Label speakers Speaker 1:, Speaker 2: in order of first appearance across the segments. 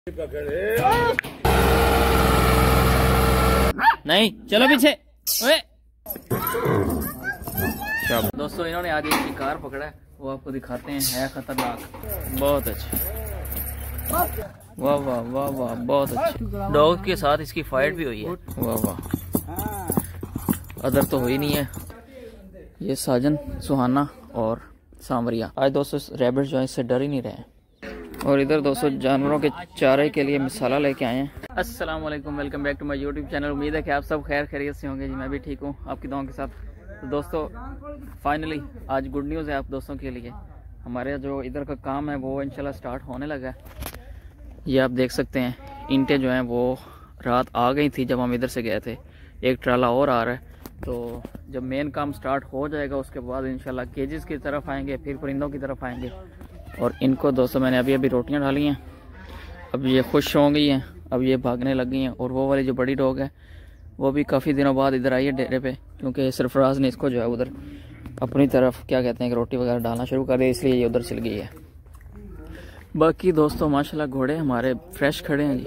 Speaker 1: नहीं चलो पीछे। ओए दोस्तों इन्होंने आज एक शिकार पकड़ा है, वो आपको दिखाते हैं, है खतरनाक। बहुत अच्छा, वाह वाह वाह वाह, बहुत अच्छा। डॉग के साथ इसकी फाइट भी हुई है, वाह वाह। अदर तो हुई नहीं है। ये साजन, सुहाना और सांवरिया। आज दोस्तों रैबिट जो है इससे डर ही नहीं रहे हैं। और इधर दोस्तों जानवरों के चारे के लिए मसाला लेके आए हैं। अस्सलाम वालेकुम, welcome back to my YouTube channel. उम्मीद है कि आप सब खैर खैरियत से होंगे। जी मैं भी ठीक हूँ आपकी दुआओं के साथ। तो दोस्तों फाइनली आज गुड न्यूज़ है आप दोस्तों के लिए। हमारे जो इधर का काम है वो इंशाल्लाह स्टार्ट होने लगा है। ये आप देख सकते हैं, ईंटें जो हैं वो रात आ गई थी जब हम इधर से गए थे। एक ट्राला और आ रहा है, तो जब मेन काम स्टार्ट हो जाएगा उसके बाद इंशाल्लाह केजेस की तरफ आएंगे, फिर परिंदों की तरफ आएंगे। और इनको दोस्तों मैंने अभी रोटियां डाली हैं। अब ये खुश हो गई हैं, अब ये भागने लग गई हैं। और वो वाली जो बड़ी डॉग है वो भी काफ़ी दिनों बाद इधर आई है डेरे पे, क्योंकि सरफराज ने इसको जो है उधर अपनी तरफ क्या कहते हैं कि रोटी वगैरह डालना शुरू कर दिया, इसलिए ये उधर चल गई है। बाकी दोस्तों माशाल्लाह घोड़े हमारे फ्रेश खड़े हैं जी।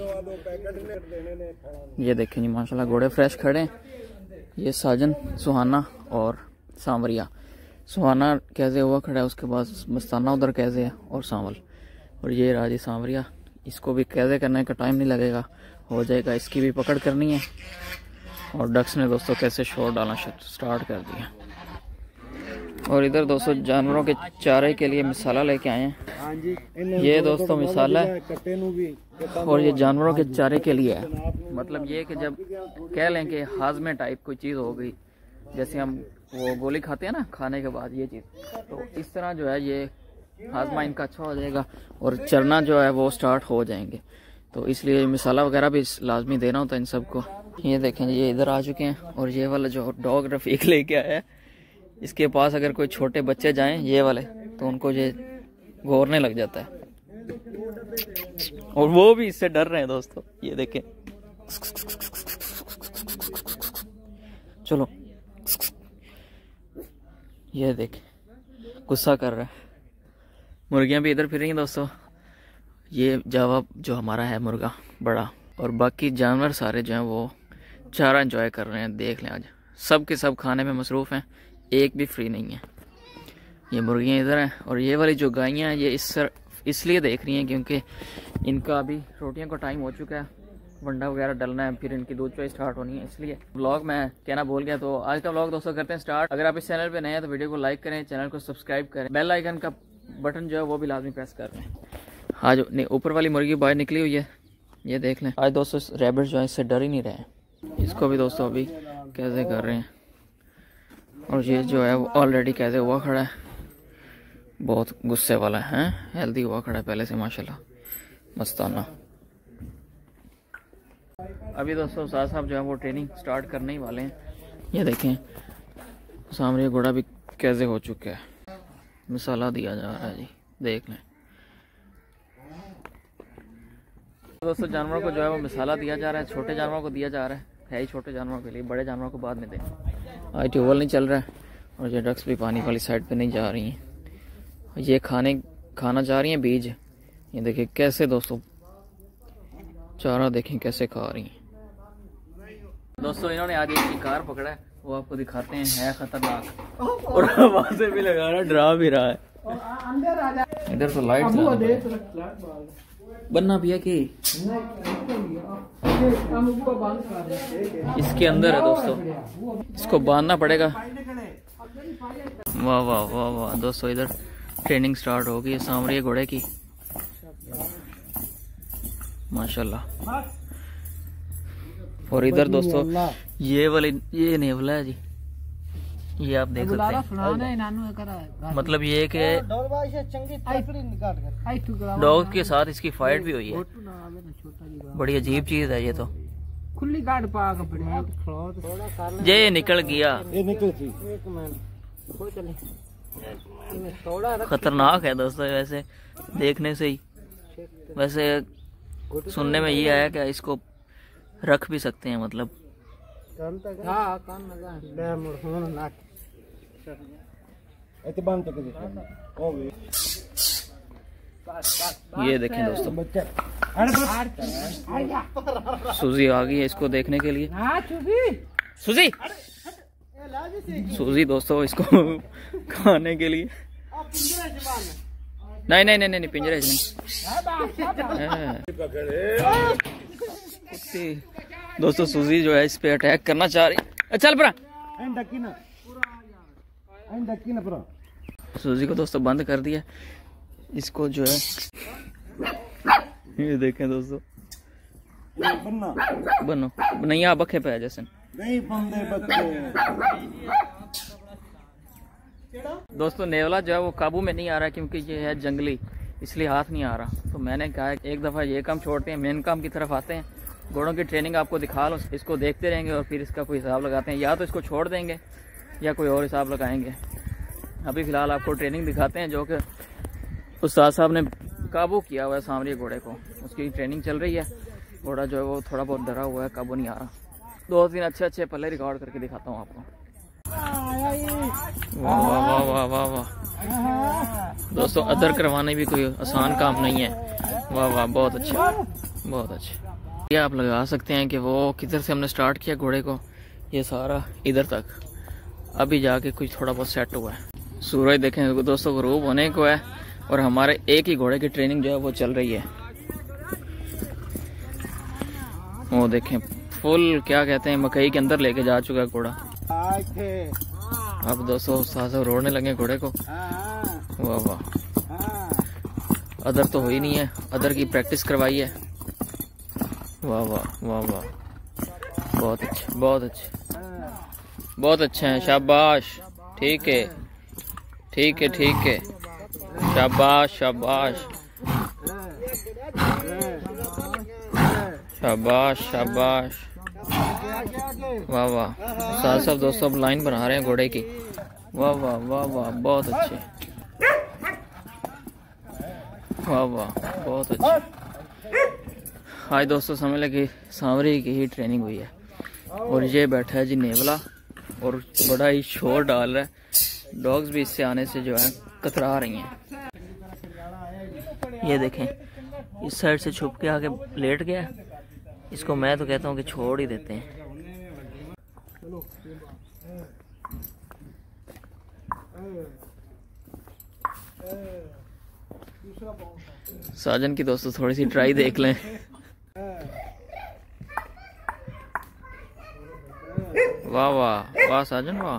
Speaker 1: ये देखें जी माशाल्लाह घोड़े फ्रेश खड़े हैं। ये साजन, सुहाना और सांवरिया। सुहाना कैसे हुआ खड़ा है, उसके बाद मस्ताना उधर कैसे है और सांवल। और ये राजी सांवरिया, इसको भी कैसे करने का टाइम नहीं लगेगा, हो जाएगा। इसकी भी पकड़ करनी है। और डक्स ने दोस्तों कैसे शोर डालना स्टार्ट कर दिया। और इधर दोस्तों जानवरों के चारे के लिए मसाला लेके आए हैं। ये दोस्तों मसाला है और ये जानवरों के चारे के लिए है। मतलब ये कि जब कह लें कि हाजमे टाइप कोई चीज़ हो गई, जैसे हम वो गोली खाते हैं ना खाने के बाद, ये चीज़, तो इस तरह जो है ये हाजमा इनका अच्छा हो जाएगा और चरना जो है वो स्टार्ट हो जाएंगे। तो इसलिए मसाला वगैरह भी लाजमी देना होता है इन सबको। ये देखें ये इधर आ चुके हैं। और ये वाला जो डॉग रफीक लेके आया है, इसके पास अगर कोई छोटे बच्चे जाएं ये वाले, तो उनको ये घोरने लग जाता है। और वो भी इससे डर रहे हैं दोस्तों। ये देखें, चलो ये देखें गुस्सा कर रहा है। मुर्गियां भी इधर फिर रही हैं दोस्तों। ये जावा जो हमारा है मुर्गा बड़ा, और बाकी जानवर सारे जो हैं वो चारा एंजॉय कर रहे हैं। देख लें आज सब के सब खाने में मसरूफ़ हैं, एक भी फ्री नहीं है। ये मुर्गियां इधर हैं। और ये वाली जो गायें हैं ये इसलिए देख रही हैं क्योंकि इनका अभी रोटियों का टाइम हो चुका है, वंडा वगैरह डलना है, फिर इनकी दूध चॉइस स्टार्ट होनी है। इसलिए व्लॉग मैं कहना भूल गया। तो आज का व्लॉग दोस्तों करते हैं स्टार्ट। अगर आप इस चैनल पे नए हैं तो वीडियो को लाइक करें, चैनल को सब्सक्राइब करें, बेल आइकन का बटन जो है वो भी लाजमी प्रेस कर लें। आज ऊपर वाली मुर्गी बाहर निकली हुई है, ये देख लें। आज दोस्तों रैबिट जो है इससे डर ही नहीं रहे हैं। इसको भी दोस्तों अभी कैसे कर रहे हैं। और ये जो है वो ऑलरेडी कैसे हुआ खड़ा है, बहुत गुस्से वाला है, हेल्दी हुआ खड़ा है पहले से माशाल्लाह, मस्ताना। अभी दोस्तों साथ साहब जो है वो ट्रेनिंग स्टार्ट करने ही वाले हैं। ये देखें सामने घोड़ा भी कैसे हो चुका है, मसाला दिया जा रहा है जी, देख लें दोस्तों। जानवरों को जो है वो मसाला दिया जा रहा है, छोटे जानवरों को दिया जा रहा है ही छोटे जानवरों के लिए, बड़े जानवरों को बाद में दें। आज ट्यूबवेल नहीं चल रहा है और ये डक्स भी पानी वाली साइड पे नहीं जा रही हैं। ये खाना जा रही हैं बीज। ये देखिए कैसे दोस्तों चारा देखें कैसे खा रही हैं। दोस्तों इन्होंने आज एक शिकार पकड़ा है, वो आपको दिखाते हैं, है खतरनाक। और आवाज़ें भी लगा रहा है, डरा भी रहा है। इधर तो लाइट बनना भी है कि इसके अंदर है दोस्तों, इसको बांधना पड़ेगा। वाह वाह वाह वाह दोस्तों, इधर ट्रेनिंग स्टार्ट हो गई सांवरिया घोड़े की माशाल्लाह। और इधर दोस्तों ये वाली ये नेवला है जी, ये आप देख सकते हैं। मतलब ये कि डॉग के साथ इसकी फाइट भी हुई है, बड़ी अजीब चीज है ये तो। ये निकल गया, खतरनाक है दोस्तों वैसे देखने से ही। वैसे सुनने में ये आया कि इसको रख भी सकते हैं, मतलब ये देखें दोस्तों, सूजी आ गई है इसको देखने के लिए। सूजी सूजी दोस्तों इसको खाने के लिए। नहीं नहीं नहीं नहीं पिंजरे नहीं। दोस्तों सूजी जो है इस पे अटैक करना चाह रही है। चल परा सूजी को दोस्तों बंद कर दिया। इसको जो है ये देखें दोस्तों, बनो नहीं आप बखे पे जैसे नहीं दोस्तों। नेवला जो है वो काबू में नहीं आ रहा क्योंकि ये है जंगली, इसलिए हाथ नहीं आ रहा। तो मैंने कहा एक दफ़ा ये काम छोड़ते हैं, मेन काम की तरफ आते हैं। घोड़ों की ट्रेनिंग आपको दिखा लो, इसको देखते रहेंगे और फिर इसका कोई हिसाब लगाते हैं। या तो इसको छोड़ देंगे या कोई और हिसाब लगाएंगे। अभी फ़िलहाल आपको ट्रेनिंग दिखाते हैं जो कि उस्ताद साहब ने काबू किया हुआ है सांवरिया घोड़े को, उसकी ट्रेनिंग चल रही है। घोड़ा जो है वो थोड़ा बहुत डरा हुआ है, काबू नहीं आ रहा। 2-3 अच्छे पल्ले रिकॉर्ड करके दिखाता हूँ आपको। वाह वाह वाह वाह वाह दोस्तों, अदर करवाने भी कोई आसान काम नहीं है। वाह वाह बहुत अच्छा बहुत अच्छा। ये आप लगा सकते हैं कि वो किधर से हमने स्टार्ट किया घोड़े को, ये सारा इधर तक। अभी जाके कुछ थोड़ा बहुत सेट हुआ है। सूरज देखें दोस्तों ग़ुरूब होने को है और हमारे एक ही घोड़े की ट्रेनिंग जो है वो चल रही है। वो देखें फुल क्या कहते हैं मकई के अंदर लेके जा चुका है घोड़ा। अब दोस्तों साथ रोड़ने लगे घोड़े को। वाह वाह, अदर तो हुई नहीं है, अदर की प्रैक्टिस करवाई है। वाह वाह वाह वाह बहुत अच्छा बहुत अच्छा बहुत अच्छा है। शाबाश, ठीक है ठीक है ठीक है, शाबाश शाबाश शाबाश शाबाश। वाह वाह, साथ साथ दोस्तों अब लाइन बना रहे हैं घोड़े की। वाह वाह वाह वाह बहुत अच्छे, वाह वाह बहुत अच्छे। आज दोस्तों समझ लगे सांवरी की ही ट्रेनिंग हुई है। और ये बैठा है जी नेवला और बड़ा ही शोर डाल रहा है। डॉग्स भी इससे आने से जो है कतरा रही हैं। ये देखें इस साइड से छुप के आके लेट गया। इसको मैं तो कहता हूँ कि छोड़ ही देते हैं। साजन की दोस्तों थोड़ी सी ट्राई देख लें। वाह वाह वाह साजन वाह,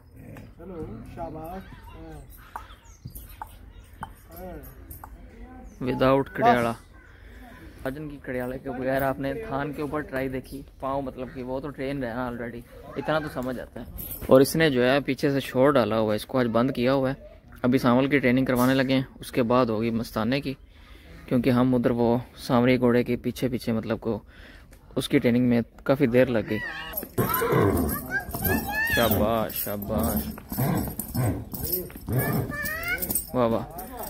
Speaker 1: विदाउट कड़ियाला। साजन की कड़ियाले के बगैर आपने थान के ऊपर ट्राई देखी, पाँव मतलब कि वो तो ट्रेन है ऑलरेडी, इतना तो समझ आता है। और इसने जो है पीछे से शोर डाला हुआ है, इसको आज बंद किया हुआ है। अभी सांवल की ट्रेनिंग करवाने लगे हैं, उसके बाद होगी मस्ताने की, क्योंकि हम उधर वो सांवरी घोड़े के पीछे पीछे मतलब को उसकी ट्रेनिंग में काफ़ी देर लग गई। शाबाश शाबाश वाह वाह।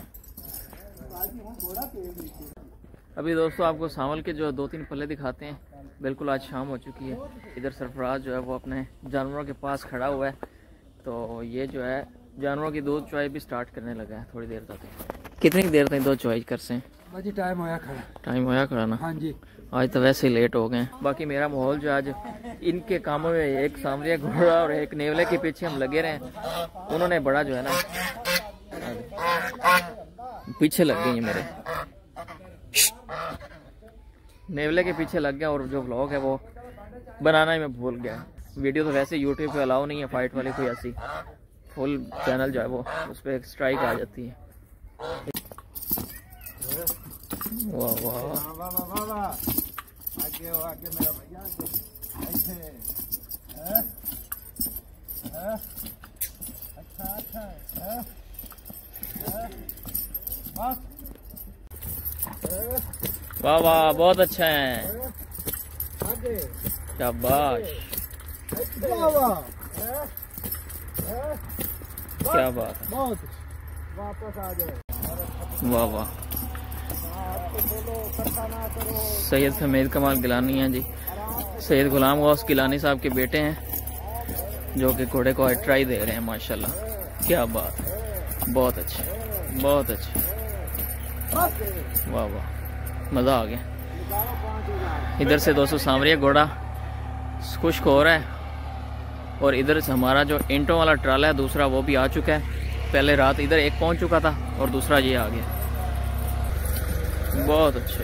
Speaker 1: अभी दोस्तों आपको सांवल के जो 2-3 पल्ले दिखाते हैं। बिल्कुल आज शाम हो चुकी है। इधर सरफराज जो है वो अपने जानवरों के पास खड़ा हुआ है। तो ये जो है जानवरों की दूध चुवाई भी स्टार्ट करने लगा है थोड़ी देर तक। कितनी देर तक दूध चुवाई कर से?
Speaker 2: टाइम होया खड़ा।
Speaker 1: टाइम होया खड़ा ना? हाँ जी। आज तो वैसे ही लेट हो गए। बाकी मेरा माहौल जो आज इनके कामों में, एक सांवरिया घोड़ा और एक नेवले के पीछे हम लगे रहे। उन्होंने बड़ा जो है ना पीछे लग गई मेरे, नेवले के पीछे लग गया। और जो व्लॉग है वो बनाना ही मैं भूल गया। वीडियो तो वैसे यूट्यूब पे अलाउ नहीं है फाइट वाली कोई ऐसी। फुल चैनल जो है वो उस पर एक स्ट्राइक आ जाती है। वाह वाह आगे मेरा भैया अच्छा अच्छा वाह वाह बहुत अच्छा है, शाबाश क्या बात है, वापस आ जाए। वाह वाह, सैयद हमीद कमाल गिलानी हैं जी, सैयद गुलाम गौस गिलानी साहब के बेटे हैं, जो कि घोड़े को ट्राई दे रहे हैं। माशाल्लाह क्या बात है, बहुत अच्छे बहुत अच्छे। वाह वाह, मज़ा आ गया। इधर से दोस्तों सांवरिया घोड़ा खुश्क हो रहा है और इधर से हमारा जो ईंटों वाला ट्राला है दूसरा वो भी आ चुका है। पहले रात इधर एक पहुंच चुका था और दूसरा ये आ गया। बहुत अच्छे।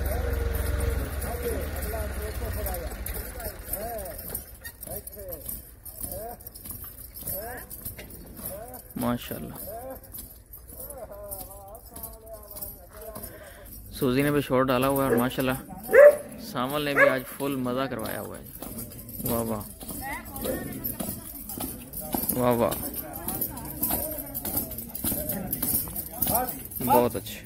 Speaker 1: माशाल्लाह। सूजी ने भी शॉट डाला हुआ है और माशाल्लाह सामल ने भी आज फुल मज़ा करवाया हुआ है। वाह वाह वाह वाह, बहुत अच्छे।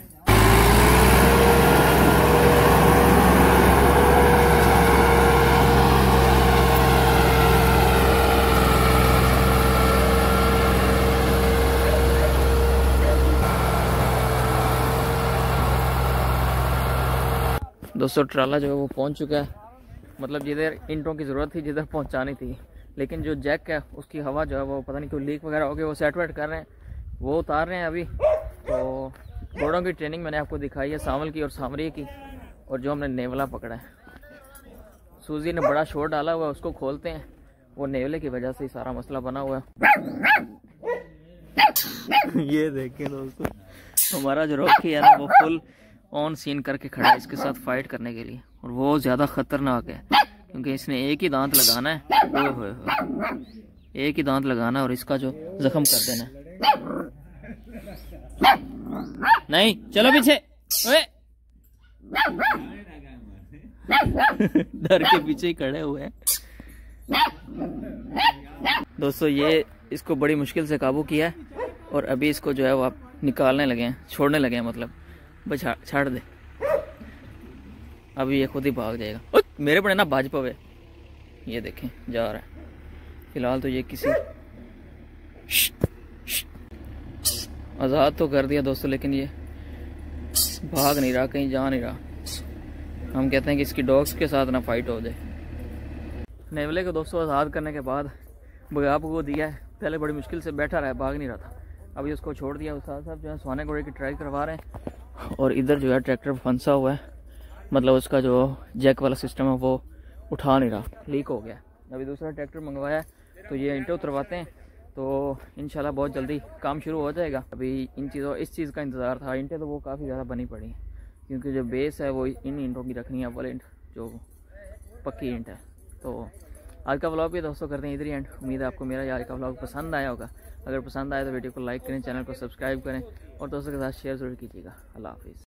Speaker 1: दोस्तों ट्राला जो है वो पहुंच चुका है, मतलब जिधर ईंटों की ज़रूरत थी जिधर पहुंचानी थी, लेकिन जो जैक है उसकी हवा जो है वो पता नहीं क्यों लीक वगैरह हो गई। वो सेट वेट कर रहे हैं, वो उतार रहे हैं अभी। तो घोड़ों की ट्रेनिंग मैंने आपको दिखाई है, सांवल की और सांवरिया की, और जो हमने नेवला पकड़ा है। सूजी ने बड़ा शोर डाला हुआ है, उसको खोलते हैं। वो नेवले की वजह से ही सारा मसला बना हुआ है। ये देखिए दोस्तों, हमारा जो रॉकी है ना वो फुल ऑन सीन करके खड़ा है इसके साथ फाइट करने के लिए, और वो ज़्यादा खतरनाक है क्योंकि इसने एक ही दांत लगाना है। ओए होए होए, एक ही दांत लगाना और इसका जो जख्म कर देना है। नहीं चलो पीछे, ओए डर के पीछे ही खड़े हुए हैं। दोस्तों ये इसको बड़ी मुश्किल से काबू किया है और अभी इसको जो है वो आप निकालने लगे हैं, छोड़ने लगे हैं, मतलब बस छाड़ दे। अभी ये खुद ही भाग जाएगा। मेरे पड़े ना भाज पवे, ये देखें जा रहा है। फिलहाल तो ये किसी आज़ाद तो कर दिया दोस्तों, लेकिन ये भाग नहीं रहा, कहीं जा नहीं रहा। हम कहते हैं कि इसकी डॉग्स के साथ ना फाइट हो जाए। नेवले को दोस्तों आज़ाद करने के बाद बगाब को दिया है। पहले बड़ी मुश्किल से बैठा रहा है, भाग नहीं रहा था। अभी उसको छोड़ दिया। उस्ताद साहब जो है सुहाने घोड़े की ट्राई करवा रहे हैं, और इधर जो है ट्रैक्टर फंसा हुआ है, मतलब उसका जो जैक वाला सिस्टम है वो उठा नहीं रहा, लीक हो गया। अभी दूसरा ट्रैक्टर मंगवाया है, तो ये ईंटें उतरवाते हैं, तो इंशाल्लाह बहुत जल्दी काम शुरू हो जाएगा। अभी इस चीज़ का इंतज़ार था। ईंटें तो वो काफ़ी ज़्यादा बनी पड़ी हैं, क्योंकि जो बेस है वो इन ईंटों की रखनी है, अव्वल ईंट जो पक्की ईंट है। तो आज का व्लॉग भी दोस्तों करते हैं इधर ही एंड। उम्मीद है आपको मेरा आज का व्लॉग पसंद आया होगा। अगर पसंद आया तो वीडियो को लाइक करें, चैनल को सब्सक्राइब करें और दोस्तों के साथ शेयर ज़रूर कीजिएगा। अल्लाह हाफिज़।